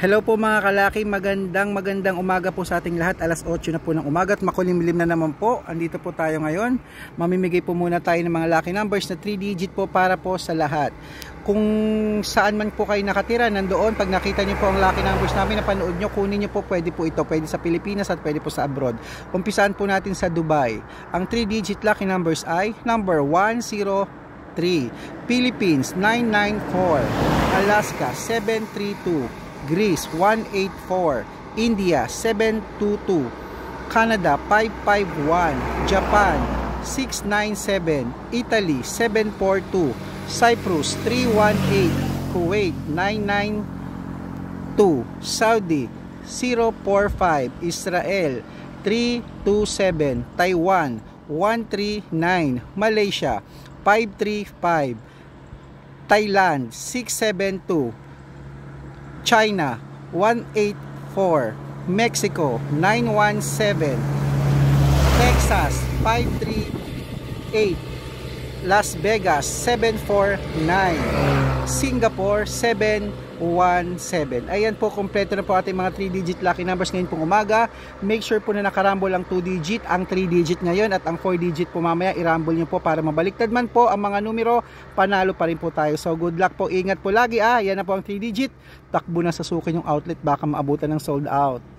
Hello po mga kalaki, magandang umaga po sa ating lahat. Alas 8 na po ng umaga at makulimlim na naman po. Andito po tayo ngayon. Mamimigay po muna tayo ng mga lucky numbers na 3 digit po para po sa lahat. Kung saan man po kayo nakatira, nandoon, pag nakita niyo po ang lucky numbers namin, napanood nyo, kunin nyo po, pwede po ito. Pwede sa Pilipinas at pwede po sa abroad. Umpisaan po natin sa Dubai. Ang 3 digit lucky numbers ay number 103, Philippines 994, Alaska 732, Greece 184, India 722, Canada 551, Japan 697, Italy 742, Cyprus 318, Kuwait 992, Saudi 045, Israel 327, Taiwan 139, Malaysia 535, Thailand 672, China 184, Mexico 917, Texas 538, Las Vegas 749, Singapore 717. Ayan po, kompleto na po ating mga 3 digit lucky numbers ngayon pong umaga. Make sure po na nakarambol ang 2 digit, ang 3 digit ngayon at ang 4 digit po mamaya irambol nyo po para mabaliktad man po ang mga numero, panalo pa rin po tayo. So good luck po, ingat po lagi. Yan na po ang 3 digit. Takbo na sa sukin yung outlet, baka maabutan ng sold out.